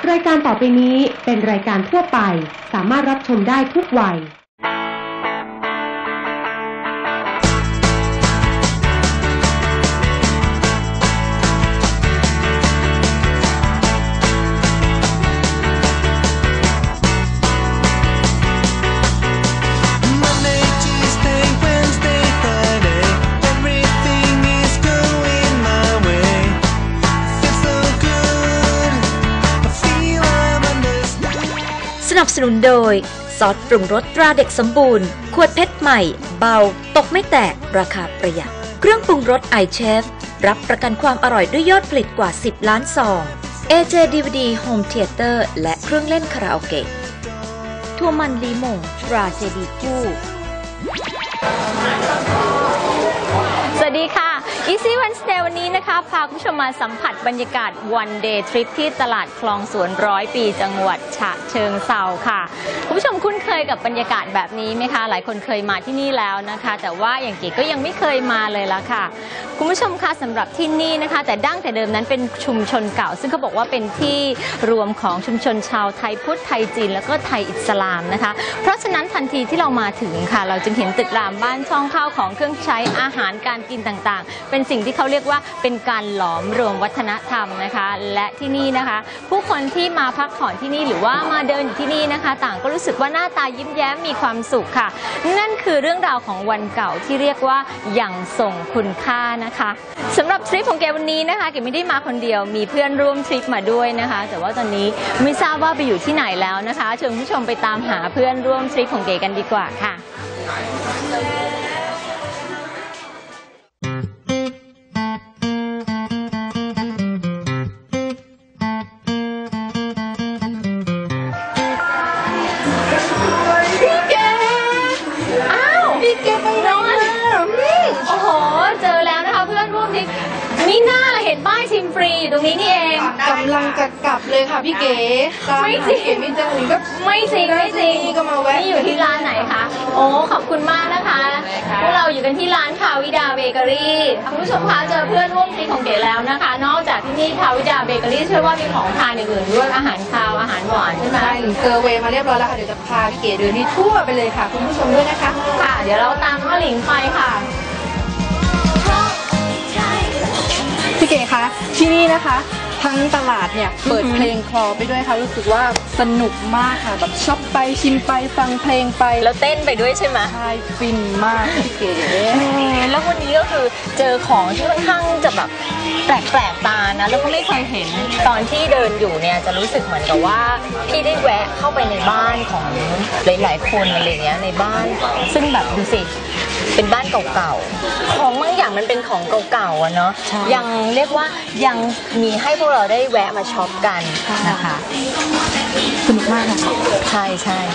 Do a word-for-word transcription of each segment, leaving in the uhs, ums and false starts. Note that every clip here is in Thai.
รายการต่อไปนี้เป็นรายการทั่วไปสามารถรับชมได้ทุกวัยสนับสนุนโดยซอสปรุงรสตราเด็กสมบูรณ์ขวดเพชรใหม่เบาตกไม่แตกราคาประหยัดเครื่องปรุงรสไอเชฟรับประกันความอร่อยด้วยยอดผลิตกว่าสิบล้านซอง เอ เจ ดี วี ดี Home Theater และเครื่องเล่นคาราโอเกะทั่วมันลีมงตราเจดีคู่สวัสดีค่ะ Easy Wednesday วันนี้นะคะพาคุณผู้ชมมาสัมผัสบรรยากาศ One Day Trip ที่ตลาดคลองสวนร้อยปีจังหวัดฉะเชิงเทราค่ะคุณผู้ชมคุ้นเคยกับบรรยากาศแบบนี้ไหมคะหลายคนเคยมาที่นี่แล้วนะคะแต่ว่าอย่างเก๋ก็ยังไม่เคยมาเลยละค่ะคุณผู้ชมคะสำหรับที่นี่นะคะแต่ดั้งแต่เดิมนั้นเป็นชุมชนเก่าซึ่งเขาบอกว่าเป็นที่รวมของชุมชนชาวไทยพุทธไทยจีนแล้วก็ไทยอิสลามนะคะเพราะฉะนั้นทันทีที่เรามาถึงค่ะเราจึงเห็นตึกรามบ้านช่องข้าวของเครื่องใช้อาหารการกินต่างๆเป็นสิ่งที่เขาเรียกว่าเป็นการหลอมรวมวัฒนธรรมนะคะและที่นี่นะคะผู้คนที่มาพักผ่อนที่นี่หรือว่ามาเดินอยู่ที่นี่นะคะต่างก็รู้สึกว่าหน้าตายิ้มแย้มมีความสุขค่ะนั่นคือเรื่องราวของวันเก่าที่เรียกว่ายังทรงคุณค่านะคะสำหรับทริปของแกวันนี้นะคะแกไม่ได้มาคนเดียวมีเพื่อนร่วมทริปมาด้วยนะคะแต่ว่าตอนนี้ไม่ทราบว่าไปอยู่ที่ไหนแล้วนะคะเชิญผู้ชมไปตามหาเพื่อนร่วมทริปของแกกันดีกว่าค่ะนี่หน้าเราเห็นป้ายชิมฟรีอยู่ตรงนี้นี่เองกำลังจะกลับเลยค่ะพี่เก๋ไม่จริงไม่จริงก็ไม่จริงไม่จริงก็มาแวะนี่อยู่ที่ร้านไหนคะโอ้ขอบคุณมากนะคะพวกเราอยู่กันที่ร้านคาวิดาเบเกอรี่คุณผู้ชมคะเจอเพื่อนร่วมทริปของเก๋แล้วนะคะนอกจากที่นี่คาวิดาเบเกอรี่เชื่อว่ามีของทานอย่างอื่นด้วยอาหารคาวอาหารหวานใช่ไหมใช่เซอร์เวย์มาเรียบร้อยแล้วค่ะเดี๋ยวจะพาพี่เก๋เดินที่ทั่วไปเลยค่ะคุณผู้ชมด้วยนะคะค่ะเดี๋ยวเราตามข้าวหลิงไปค่ะพี่เก๋คะที่นี่นะคะทั้งตลาดเนี่ยเปิดเพลงคลอไปด้วยค่ะรู้สึกว่าสนุกมากค่ะแบบช็อปไปชิมไปฟังเพลงไปแล้วเต้นไปด้วยใช่ไหมใช่ฟินมากพี่เก๋แล้ววันนี้ก็คือเจอของที่ค่อนข้างจะแบบแปลกๆตานะแล้วก็ไม่เคยเห็นตอนที่เดินอยู่เนี่ยจะรู้สึกเหมือนกับว่าพี่ได้แวะเข้าไปในบ้านของหลายๆคนอะไรเงี้ยในบ้านซึ่งแบบดูสิเป็นบ้านเก่าๆของบางอย่างมันเป็นของเก่าๆอ่ะเนาะยังเรียกว่ายังมีให้พวกเราได้แวะมาช็อปกันนะคะสนุกมากค่ะใช่ใช่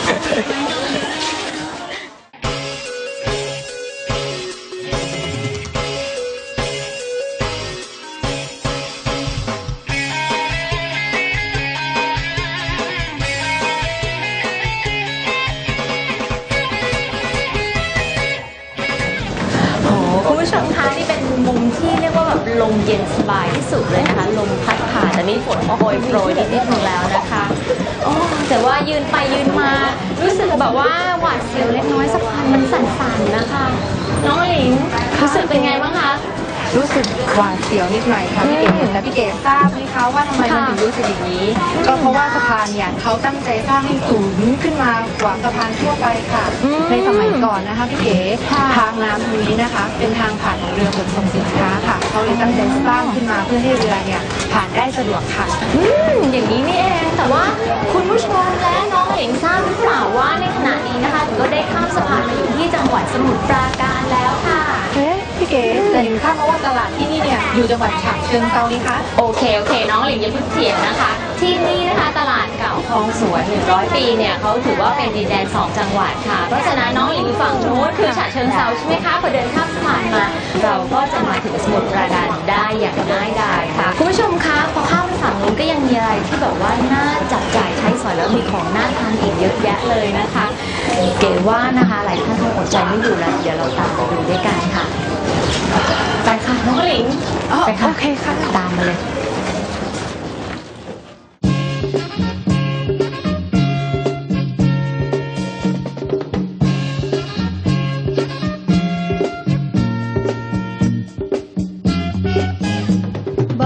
คุณผู้ชมคะนี่เป็นมุมที่เรียกว่าแบบลมเย็นสบายที่สุดเลยนะคะลมพัดผ่านแต่นี่ฝนก็โปรยโปรยนิดๆลงแล้วนะคะโอ้แต่ว่ายืนไปยืนมารู้สึกแบบว่าหวาดเสียวเล็กน้อยสะพานมันสั่นๆนะคะน้องหลิงรู้สึกเป็นไงบ้างคะรู้สึกหวาดเสียวนิดหน่อยค่ะพี่เก๋แต่พี่เก๋ทราบไหมคะว่าทำไมมันถึงรู้สึกอย่างนี้ก็เพราะว่าสะพานเนี่ยเขาตั้งใจสร้างให้สูงขึ้นมากว่าสะพานทั่วไปค่ะในสมัยก่อนนะคะพี่เก๋ทางน้ำตรงนี้นะคะเป็นทางผ่านของเรือขนส่งสินค้าค่ะเขาเลยตั้งใจสร้างขึ้นมาเพื่อให้เรือเนี่ยผ่านได้สะดวกค่ะอืมอย่างนี้นี่เองแต่ว่าคุณผู้ชมและน้องหลิงทราบหรือเปล่าว่าในขณะนี้นะคะก็ได้ข้ามสะพานมาอยู่ที่จังหวัดสมุทรปราการแล้วค่ะเอ๊ะพี่เก๋แต่หลิงทราบมาว่าตลาดที่นี่เนี่ยอยู่จังหวัดฉะเชิงเทรานี่คะโอเคโอเคน้องหลิงอย่าเพิ่งเถียงนะคะที่นี่นะคะตลาดเก่าคลองสวนหนึ่งร้อยปีเนี่ยเขาถือว่าเป็นดินแดนสองจังหวัดค่ะเพราะฉะนั้นน้องหลิงฝั่งโน้นคือฉะเชิงเทราใช่ไหมคะพอเดินข้ามสะพานมาเราก็จะมาถึงสมุทรปราการได้อย่างง่ายดายค่ะคุณผู้ชมคะพอข้ามไปฝั่งนู้นก็ยังมีอะไรที่แบบว่าน่าจับจ่ายใช้สอยแล้วมีของน่าทานอีกเยอะแยะเลยนะคะเก๋ว่านะคะหลายท่านคงอดใจไม่อยู่แล้วเดี๋ยวเราตามไปดูด้วยกันค่ะไปค่ะน้องหลิงไปค่ะโอเคค่ะตามมาเลย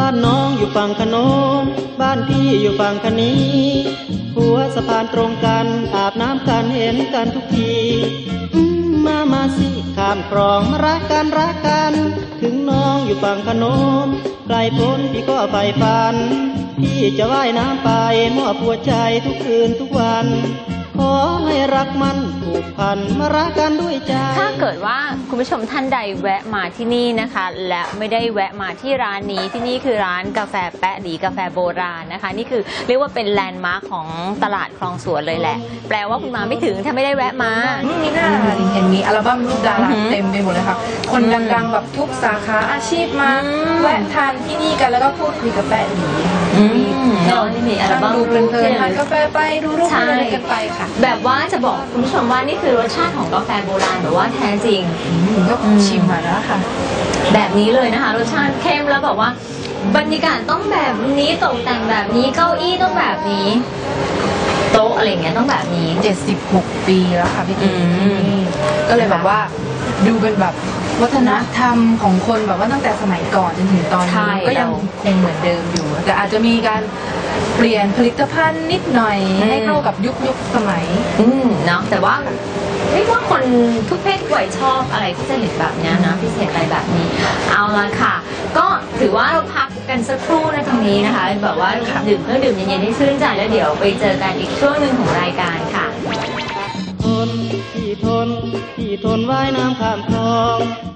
านน้องอยู่ฝั่งขนนบ้านพี่อยู่ฝั่งคะนี้หัวสะพานตรงกันอาบน้ำกันเห็นกันทุกทีอืมมามาสิข้ามคลองมารักกันรักกันถึงน้องอยู่ฝั่งขนนไกลพ้นพี่ก็ใฝ่ฝันพี่จะว่ายน้ำไปมอบหัวใจทุกคืนทุกวันขอให้รักมันผูกพันมารักกันด้วยใจถ้าเกิดว่าคุณผู้ชมท่านใดแวะมาที่นี่นะคะและไม่ได้แวะมาที่ร้านนี้ที่นี่คือร้านกาแฟแปะหลีกาแฟโบราณนะคะนี่คือเรียกว่าเป็นแลนด์มาร์คของตลาดคลองสวนเลยแหละแปลว่าคุณมาไม่ถึงถ้าไม่ได้แวะมานี่น่าเห็นมีอัลบั้มรูปดาราเต็มไปหมดเลยค่ะคนดังๆแบบทุกสาขาอาชีพมาแวะทานที่นี่กันแล้วก็พูดคุยกับแปะหลีเนาะนี่มีอัลบั้มดูเพลินๆทานกาแฟไปดูรูปอะไรกันไปค่ะแบบว่าจะบอกคุณผู้ชมว่านี่คือรสชาติของกาแฟโบราณแบบว่าแท้จริงก็ชิมมาแล้วค่ะแบบนี้เลยนะคะรสชาติเข้มแล้วแบบว่าบรรยากาศต้องแบบนี้ตกแต่งแบบนี้เก้าอี้ต้องแบบนี้โต๊ะอะไรเงี้ยต้องแบบนี้เจ็ดสิบหกปีแล้วค่ะพี่กิ๊กก็เลยแบบว่าดูเป็นแบบวัฒนธรรมของคนแบบว่าตั้งแต่สมัยก่อนจนถึงตอนนี้ก็ยังคงเหมือนเดิมอยู่แต่อาจจะมีการเปลี่ยนผลิตภัณฑ์นิดหน่อยให้เข้ากับยุคยุคสมัยอืมเนาะแต่ว่าเรียกว่าคนทุกเพศทุกวัยชอบอะไรที่จะเห็นแบบนี้นะพิเศษอะไรแบบนี้เอาละค่ะก็ถือว่าเราพักกันสักครู่ในตรงนี้นะคะแบบว่าดื่มเครื่องดื่มเย็นๆให้ชื่นใจแล้วเดี๋ยวไปเจอกันอีกช่วงหนึ่งของรายการค่ะทนพี่ทนพี่ทนว่ายน้ำข้ามคลอง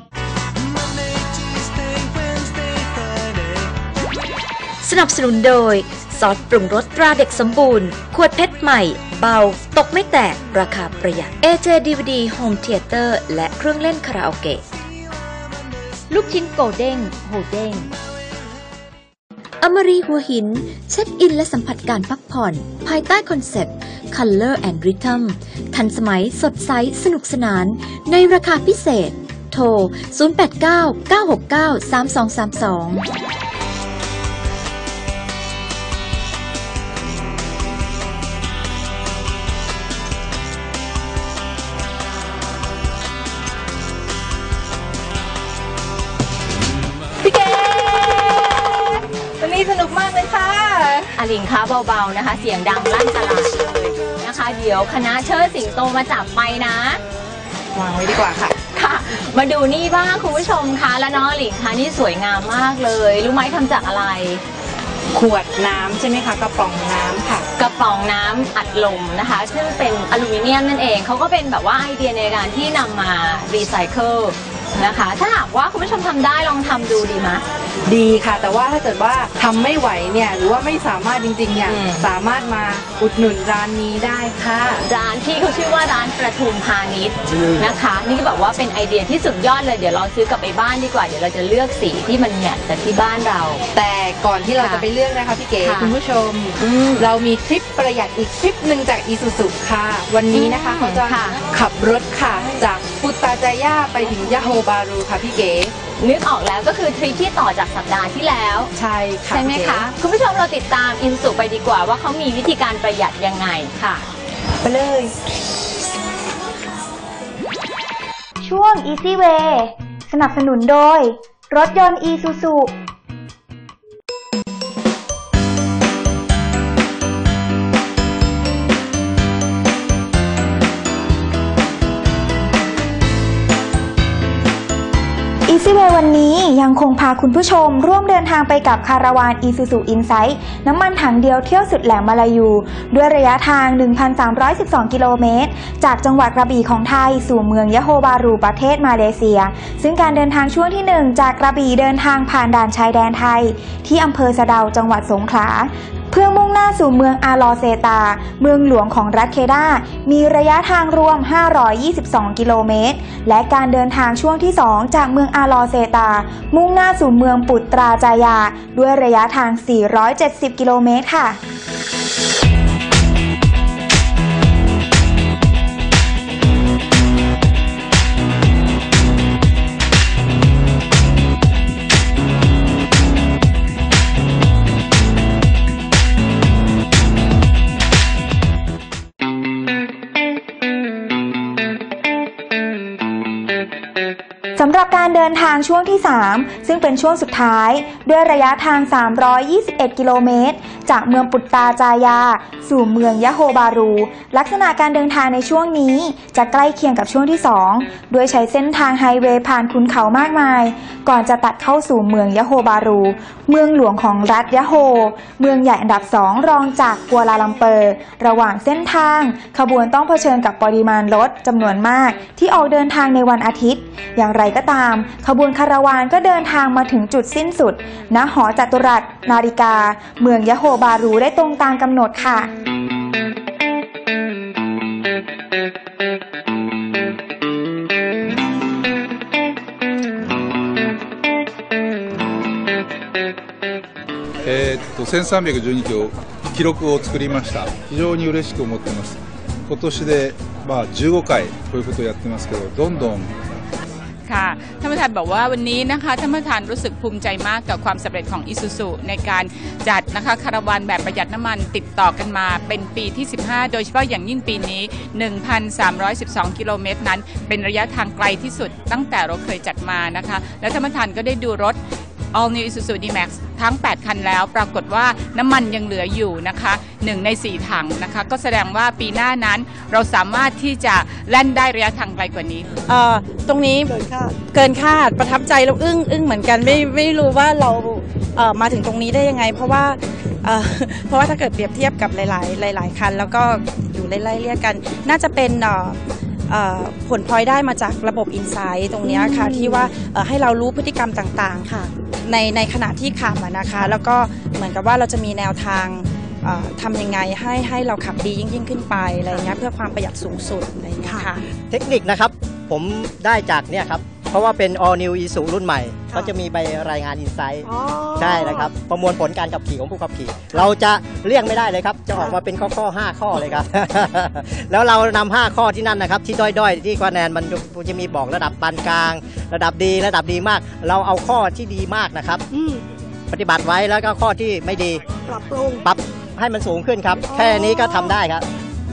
สนับสนุนโดยซอสปรุงรสตราเด็กสมบูรณ์ขวดเพชรใหม่เบาตกไม่แตกราคาประหยัด เอ เจ ดี วี ดี Home Theater และเครื่องเล่นคาราโอเกะลูกชิ้นโกเด้งโฮเด้งอมรีหัวหินเช็คอินและสัมผัสการพักผ่อนภายใต้คอนเซ็ปต์ Color and Rhythm ทันสมัยสดใสสนุกสนานในราคาพิเศษโทร ศูนย์ แปด เก้า เก้า หก เก้า สาม สอง สาม สองสนุกมากเลยค่ะอลิงคะเบาๆนะคะเสียงดังลั่นตลาดเลยนะคะเดี๋ยวคณะเชิดสิงโตมาจับไปนะวางไว้ดีกว่าค่ะค่ะมาดูนี่บ้างคุณผู้ชมคะและน้องอลิงคะนี่สวยงามมากเลยรู้ไหมทำจากอะไรขวดน้ำใช่ไหมคะกระป๋องน้ำค่ะกระป๋องน้ำอัดลมนะคะซึ่งเป็นอลูมิเนียมนั่นเองเขาก็เป็นแบบว่าไอเดียในการที่นำมารีไซเคิลนะคะถ้าหากว่าคุณผู้ชมทำได้ลองทำดูดีไหมดีค่ะแต่ว่าถ้าเกิดว่าทำไม่ไหวเนี่ยหรือว่าไม่สามารถจริงๆเนี่ยสามารถมาอุดหนุนร้านนี้ได้ค่ะร้านที่เขาชื่อว่าร้านประทุมพาณิชย์นะคะนี่ก็แบบว่าเป็นไอเดียที่สุดยอดเลยเดี๋ยวเราซื้อกลับไปบ้านดีกว่าเดี๋ยวเราจะเลือกสีที่มันแมทกับที่บ้านเราแต่ก่อนที่เราจะไปเลือกนะคะพี่เก๋คุณผู้ชมเรามีทริปประหยัดอีกทริปหนึ่งจากอีซูซุค่ะวันนี้นะคะเขาจะขับรถค่ะจากพุตตาจายาไปถึงยะโฮบารูค่ะพี่เก๋นึกออกแล้วก็คือทริปที่ต่อจากสัปดาห์ที่แล้วใช่ค่ะใช่ไหมคะคุณผู้ชมเราติดตามอินสุไปดีกว่าว่าเขามีวิธีการประหยัดยังไงค่ะไปเลยช่วง Easy Way สนับสนุนโดยรถยนต์ Isuzu Easy Way วันนี้ยังคงพาคุณผู้ชมร่วมเดินทางไปกับคาราวาน Isuzu Insight น้ำมันถังเดียวเที่ยวสุดแหลมมาลายูด้วยระยะทาง หนึ่งพันสามร้อยสิบสอง กิโลเมตรจากจังหวัดกระบี่ของไทยสู่เมืองยะโฮบารูประเทศมาเลเซียซึ่งการเดินทางช่วงที่หนึ่งจากกระบี่เดินทางผ่านด่านชายแดนไทยที่อำเภอสะเดาจังหวัดสงขลาเพื่อมุ่งหน้าสู่เมืองอาลอเซตาเมืองหลวงของรัฐเคดามีระยะทางรวมห้าร้อยยี่สิบสองกิโลเมตรและการเดินทางช่วงที่สองจากเมืองอาลอเซตามุ่งหน้าสู่เมืองปุตตราจายาด้วยระยะทางสี่ร้อยเจ็ดสิบกิโลเมตรค่ะสำหรับการเดินทางช่วงที่สามซึ่งเป็นช่วงสุดท้ายด้วยระยะทางสามร้อยยี่สิบเอ็ดกิโลเมตรจากเมืองปุตตาจายาสู่เมืองยะโฮบารูลักษณะการเดินทางในช่วงนี้จะใกล้เคียงกับช่วงที่สองโดยใช้เส้นทางไฮเวย์ผ่านขุนเขามากมายก่อนจะตัดเข้าสู่เมืองยะโฮบารูเมืองหลวงของรัฐยะโฮเมืองใหญ่อันดับสองรองจากกัวลาลัมเปอร์ระหว่างเส้นทางขบวนต้องเผชิญกับปริมาณรถจำนวนมากที่ออกเดินทางในวันอาทิตย์อย่างไรก็ตามขบวนคาราวานก็เดินทางมาถึงจุดสิ้นสุดณหอจัตุรัสนาฬิกาเมืองยะโฮบารูได้ตรงตามกำหนดค่ะえー、っとせんさんびゃくじゅうにキロ記録を作りました。非常に嬉しく思ってます。今年でまあじゅうごかいこういうことをやってますけど、どんどんค่ะท่านประธานบอกว่าวันนี้นะคะท่านประธานรู้สึกภูมิใจมากกับความสำเร็จของอิซูซุในการจัดนะคะคาราวานแบบประหยัดน้ำมันติดต่อกันมาเป็นปีที่สิบห้าโดยเฉพาะอย่างยิ่งปีนี้ หนึ่งพันสามร้อยสิบสอง กิโลเมตรนั้นเป็นระยะทางไกลที่สุดตั้งแต่เราเคยจัดมานะคะและท่านประธานก็ได้ดูรถ All New Isuzu D-Max ทั้งแปดคันแล้วปรากฏว่าน้ำมันยังเหลืออยู่นะคะหนึ่งในสี่ถังนะคะก็แสดงว่าปีหน้านั้นเราสามารถที่จะแล่นได้ระยะทางไกลกว่านี้เอ่อตรงนี้เกินคาดเกินคาดประทับใจแล้วอึ้งอึ้งเหมือนกันไม่ไม่รู้ว่าเราเอ่อมาถึงตรงนี้ได้ยังไงเพราะว่าเอ่อเพราะว่าถ้าเกิดเปรียบเทียบกับหลายๆหลายๆคันแล้วก็อยู่ไล่ๆเรียกกันน่าจะเป็นเอ่อผลพลอยได้มาจากระบบ Insight ตรงนี้ค่ะที่ว่าให้เรารู้พฤติกรรมต่างๆค่ะในในขณะที่ขับนะคะแล้วก็เหมือนกับว่าเราจะมีแนวทางทำยังไงให้ให้เราขับดียิ่งยิ่งขึ้นไปอะไรเงี้ยเพื่อความประหยัดสูงสุดอะไรเงี้ยค่ะเทคนิคนะครับผมได้จากเนี่ยครับเพราะว่าเป็น All New Isuzu รุ่นใหม่เขาจะมีใบรายงาน Insight ใช่นะครับประมวลผลการขับขี่ของผู้ขับขี่เราจะเลี่ยงไม่ได้เลยครับจะออกมาเป็นข้อข้อห้าข้อเลยครับ แล้วเรานำห้าข้อที่นั่นนะครับที่ด้อยๆที่คะแนนมันจะมีบอกระดับปานกลางระดับดีระดับดีมากเราเอาข้อที่ดีมากนะครับปฏิบัติไว้แล้วก็ข้อที่ไม่ดีปรับปรุงปรับให้มันสูงขึ้นครับแค่นี้ก็ทำได้ครับ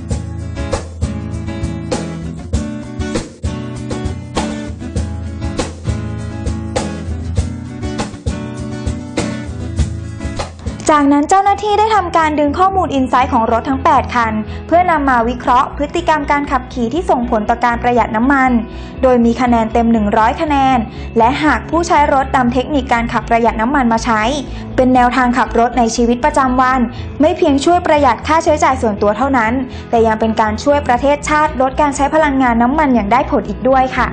จากนั้นเจ้าหน้าที่ได้ทำการดึงข้อมูลอินไซต์ของรถทั้งแปดคันเพื่อนำมาวิเคราะห์พฤติกรรมการขับขี่ที่ส่งผลต่อการประหยัดน้ำมันโดยมีคะแนนเต็มหนึ่งร้อยคะแนนและหากผู้ใช้รถนำเทคนิคการขับประหยัดน้ำมันมาใช้เป็นแนวทางขับรถในชีวิตประจำวันไม่เพียงช่วยประหยัดค่าใช้จ่ายส่วนตัวเท่านั้นแต่ยังเป็นการช่วยประเทศชาติลดการใช้พลังงานน้ำมันอย่างได้ผลอีกด้วยค่ะ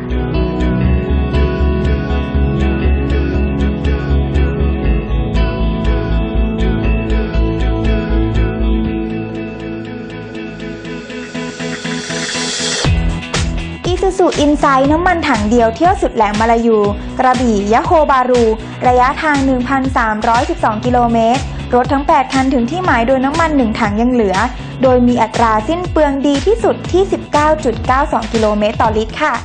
Isuzu Insight น้ำมันถังเดียวเที่ยวสุดแหลมมาลายูกระบี่ยะโฮบารูระยะทาง หนึ่งพันสามร้อยสิบสอง กิโลเมตรรถทั้งแปดคันถึงที่หมายโดยน้ำมันหนึ่งถังยังเหลือโดยมีอัตราสิ้นเปลืองดีที่สุดที่ สิบเก้าจุดเก้าสอง กิโลเมตรต่อลิตรค่ะ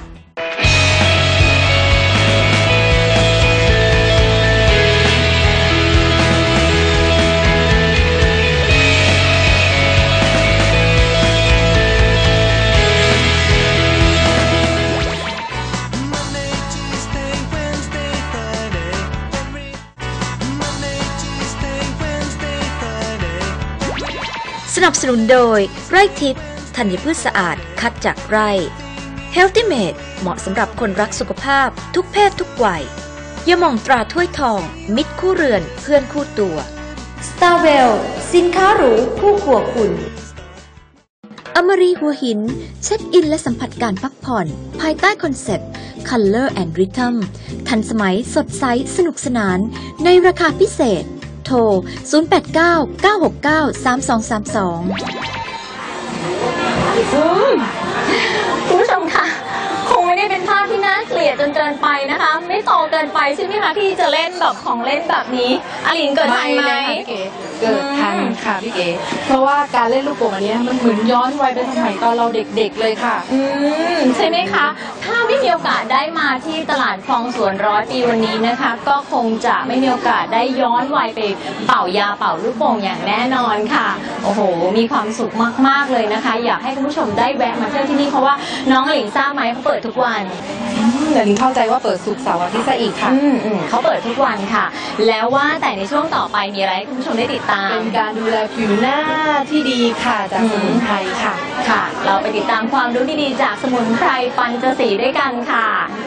สนับสนุนโดยไร่ทิพย์ธัญพืชสะอาดคัดจากไร่ Healthy Made เหมาะสำหรับคนรักสุขภาพทุกเพศทุกวัยยาหม่องตราถ้วยทองมิตรคู่เรือนเพื่อนคู่ตัว Starwell สินค้าหรูคู่ครัวคุณอมรีหัวหินเช็คอินและสัมผัสการพักผ่อนภายใต้คอนเซ็ปต์ Color and Rhythm ทันสมัยสดใสสนุกสนานในราคาพิเศษโทร ศูนย์ แปด เก้า เก้า หก เก้า สาม สอง สาม สองคุณผู้ชมคะคงไม่ได้เป็นภาพที่น่าเกลียดจนเกินไปนะคะไม่โตเกินไปใช่ไหมคะที่จะเล่นแบบของเล่นแบบนี้อลินเกิดทันไหมเกิดทันค่ะพี่เก๋เพราะว่าการเล่นลูกโป่งอันนี้มันเหมือนย้อนวัยไปสมัยตอนเราเด็กๆเลยค่ะอืมใช่ไหมคะถ้าไม่มีโอกาสได้มาที่ตลาดคลองสวนร้อยปีวันนี้นะคะก็คงจะไม่มีโอกาสได้ย้อนวัยไปเป่ายาเป่าลูกโป่งอย่างแน่นอนค่ะโอ้โหมีความสุขมากๆเลยนะคะอยากให้คุณผู้ชมได้แวะมาเที่ยวที่นี่เพราะว่าน้องหลิงทราบไหมเขาเปิดทุกวันแต่ลิงเข้าใจว่าเปิดศุกร์เสาร์อาทิตย์ซะอีกค่ะอืมอืมเขาเปิดทุกวันค่ะ แล้วว่าแต่ในช่วงต่อไปมีอะไรให้คุณผู้ชมได้ติดตามเป็นการดูแลผิวหน้าที่ดีค่ะจากสมุนไพรค่ะค่ะ เราไปติดตามความรู้ดีๆจากสมุนไพรปัญจศรีด้วยกันค่ะ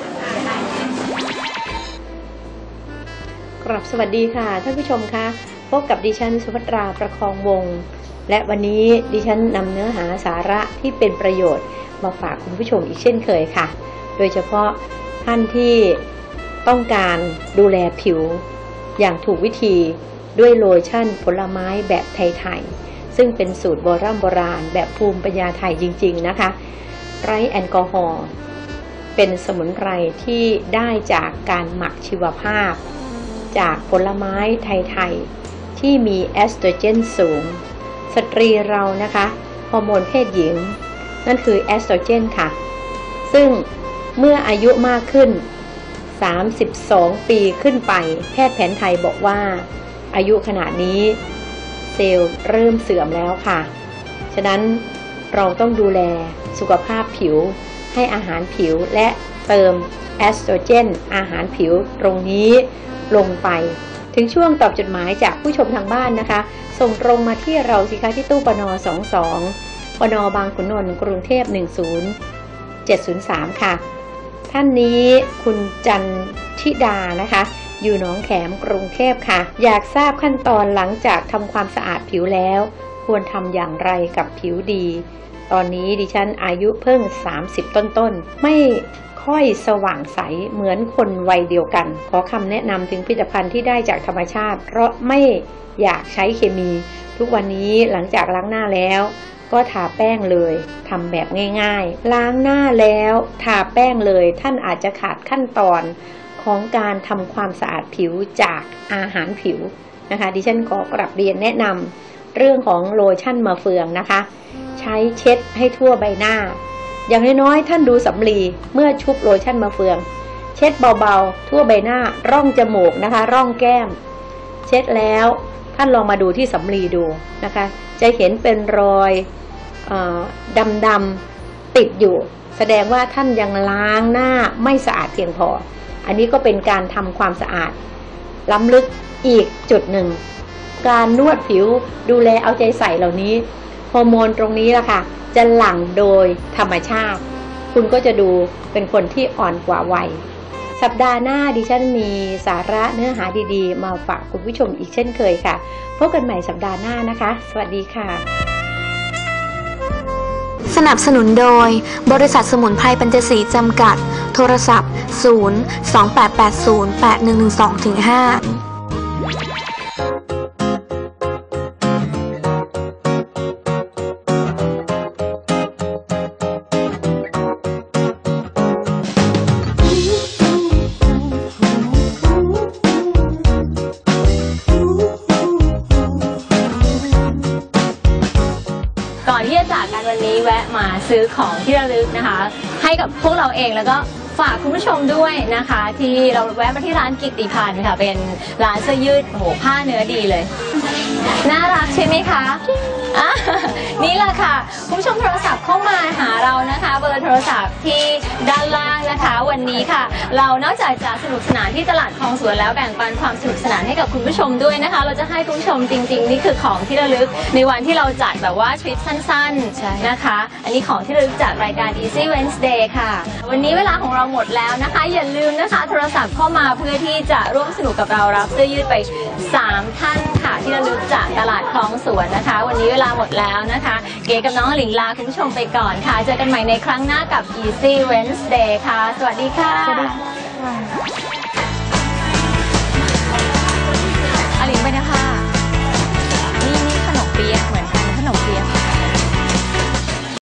กราบสวัสดีค่ะท่านผู้ชมคะพบกับดิฉันสุภัตราประคองวงศ์และวันนี้ดิฉันนำเนื้อหาสาระที่เป็นประโยชน์มาฝากคุณผู้ชมอีกเช่นเคยค่ะโดยเฉพาะท่านที่ต้องการดูแลผิวอย่างถูกวิธีด้วยโลชั่นผลไม้แบบไทยๆซึ่งเป็นสูตรโบราณโบราณแบบภูมิปัญญาไทยจริงๆนะคะไร้แอลกอฮอล์เป็นสมุนไพรที่ได้จากการหมักชีวภาพจากผลไม้ไทยๆที่มีเอสโตรเจนสูงสตรีเรานะคะฮอร์โมนเพศหญิงนั่นคือเอสโตรเจนค่ะซึ่งเมื่ออายุมากขึ้นสามสิบสองปีขึ้นไปแพทย์แผนไทยบอกว่าอายุขนาดนี้เซลล์เริ่มเสื่อมแล้วค่ะฉะนั้นเราต้องดูแลสุขภาพผิวให้อาหารผิวและเติมเอสโตรเจนอาหารผิวตรงนี้ลงไปถึงช่วงตอบจดหมายจากผู้ชมทางบ้านนะคะส่งตรงมาที่เราสิคะที่ตู้ปนสองสองปนบางขุนนนท์กรุงเทพหนึ่งศูนย์เจ็ดศูนย์สามค่ะท่านนี้คุณจันทิดานะคะอยู่หนองแขมกรุงเทพค่ะอยากทราบขั้นตอนหลังจากทำความสะอาดผิวแล้วควรทำอย่างไรกับผิวดีตอนนี้ดิฉันอายุเพิ่งสามสิบต้นๆไม่ค่อยสว่างใสเหมือนคนวัยเดียวกันขอคำแนะนำถึงผลิตภัณฑ์ที่ได้จากธรรมชาติเพราะไม่อยากใช้เคมีทุกวันนี้หลังจากล้างหน้าแล้วก็ทาแป้งเลยทำแบบง่ายๆล้างหน้าแล้วทาแป้งเลยท่านอาจจะขาดขั้นตอนของการทำความสะอาดผิวจากอาหารผิวนะคะดิฉันขอกลับเรียนแนะนำเรื่องของโลชั่นมะเฟืองนะคะใช้เช็ดให้ทั่วใบหน้าอย่างน้อยๆท่านดูสำลีเมื่อชุบโลชั่นมะเฟืองเช็ดเบาๆทั่วใบหน้าร่องจมูกนะคะร่องแก้มเช็ดแล้วท่านลองมาดูที่สำลีดูนะคะจะเห็นเป็นรอยดำๆติดอยู่แสดงว่าท่านยังล้างหน้าไม่สะอาดเพียงพออันนี้ก็เป็นการทำความสะอาดล้ำลึกอีกจุดหนึ่งการนวดผิวดูแลเอาใจใส่เหล่านี้ฮอร์โมนตรงนี้ล่ะค่ะจะหลั่งโดยธรรมชาติคุณก็จะดูเป็นคนที่อ่อนกว่าวัยสัปดาห์หน้าดิฉันมีสาระเนื้อหาดีๆมาฝากคุณผู้ชมอีกเช่นเคยค่ะพบกันใหม่สัปดาห์หน้านะคะสวัสดีค่ะสนับสนุนโดยบริษัทสมุนไพรปัญจศรีจำกัดโทรศัพท์ศูนย์ สอง แปด แปด ศูนย์ แปด หนึ่ง หนึ่ง สอง ห้าก่อนที่จะจากกันวันนี้แวะมาซื้อของที่ระลึกนะคะให้กับพวกเราเองแล้วก็ฝากคุณผู้ชมด้วยนะคะที่เราแวะมาที่ร้านกิตติพันธ์ค่ะเป็นร้านเสื้อยืดโอ้โหผ้าเนื้อดีเลยน่ารักใช่ไหมคะอ่ะนี่แหละค่ะคุณผู้ชมโทรศัพท์เข้ามาหาเรานะคะเบอร์โทรศัพท์ที่ด้านล่างนะคะวันนี้ค่ะเรานอกจากจะสนุกสนานที่ตลาดคลองสวนแล้วแบ่งปันความสนุกสนานให้กับคุณผู้ชมด้วยนะคะเราจะให้คุณผู้ชมจริงๆนี่คือของที่ระลึกในวันที่เราจัดแบบว่าทริปสั้นๆนะคะอันนี้ของที่ระลึกจากรายการ Easy Wednesday ค่ะวันนี้เวลาของเราหมดแล้วนะคะอย่าลืมนะคะโทรศัพท์เข้ามาเพื่อที่จะร่วมสนุกกับเรารับเสื้อยืดไปสามท่านค่ะที่ระลึกจากตลาดคลองสวนนะคะวันนี้เวลาหมดแล้วนะคะเก๋กับน้องหลิงลาคุณผู้ชมไปก่อนค่ะเจอกันใหม่ในครั้งหน้ากับ Easy Wednesday ค่ะสวัสดีค่ะสวัสดีค่ะ